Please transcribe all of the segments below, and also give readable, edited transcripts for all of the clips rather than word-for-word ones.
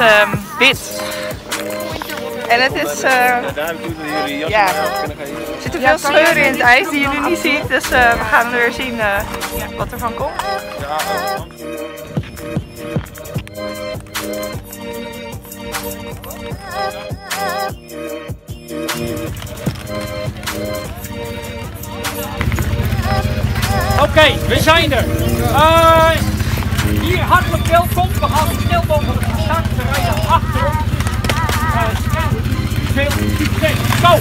wit. En het is, ja, er zitten veel scheuren in het ijs die jullie niet zien, dus we gaan weer zien wat er van komt. Oké, we zijn er. Hier hartelijk welkom. We gaan snel mogelijk van start. We rijden achter ons. Veel succes. Go!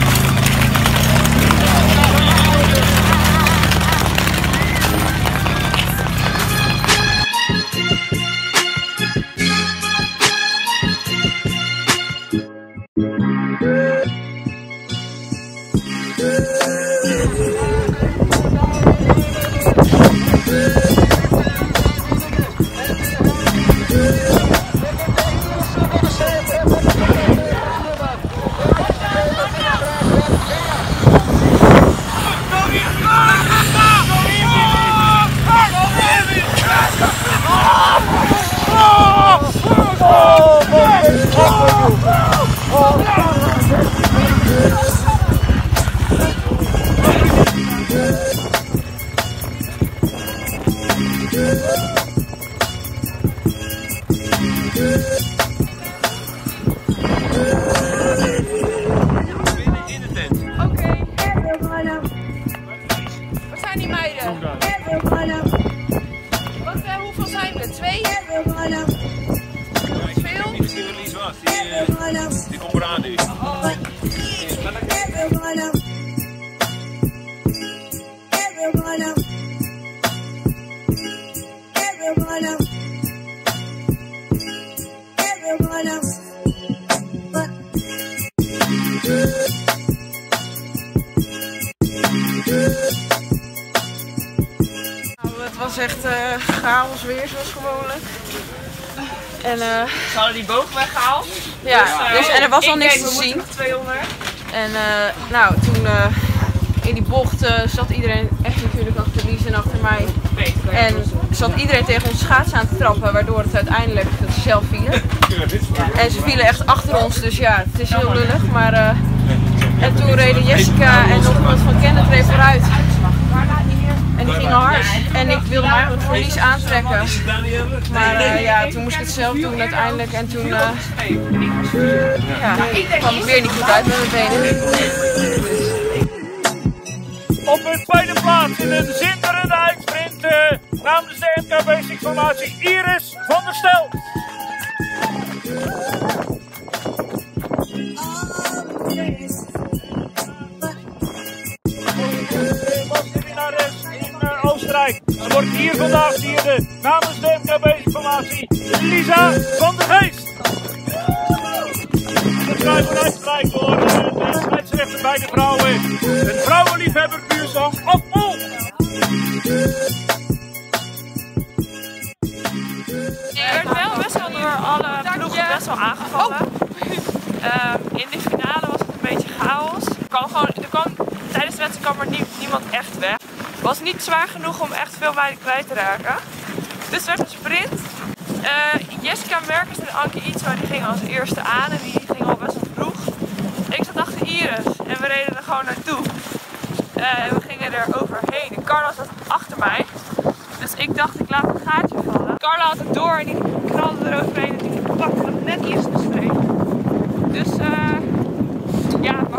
Hoeveel zijn we? 2? Veel? Die komt eraan nu. Het was echt chaos weer, zoals gewoonlijk. En ze hadden die boog weggehaald. Ja, dus, en er was al niks te zien. 200. En nou, toen in die bocht zat iedereen echt natuurlijk achter Lies en achter mij. En zat iedereen tegen ons schaats aan te trappen, waardoor het uiteindelijk dat ze zelf vielen. En ze vielen echt achter ons, dus ja, het is heel lullig. Maar, en toen reden Jessica en nog iemand van Kenneth reed vooruit. En die gingen hard. En ik wilde mij het voor Lies aantrekken. Maar ja, toen moest ik het zelf doen uiteindelijk. En toen ja, kwam ik weer niet goed uit met mijn benen. Op een tweede plaats in een zinderende uitsprint namens de MK Basic formatie Iris van der Stel. Oostenrijk. Ze wordt hier vandaag vierde namens de MK Basic formatie Lisa van der Geest. De trui wordt uitgereikt door de scheidsrechter bij de vrouwen. Een vrouwenliefhebber puurzang of Pol. Je werd wel best wel door alle ploegen best wel aangevallen. In de finale was het een beetje chaos. Tijdens de wedstrijd kwam er niemand echt weg. Het was niet zwaar genoeg om echt veel bij kwijt te raken. Dus het werd een sprint. Jessica Merkers en Anke Ietsma die gingen als eerste aan en die gingen al best wel vroeg. Ik zat achter Iris en we reden er gewoon naartoe. En we gingen er overheen. En Carla zat achter mij. Dus ik dacht ik laat een gaatje vallen. Carla had het door en die knalde er overheen en die pakte nog net Iris de streep. Dus ja,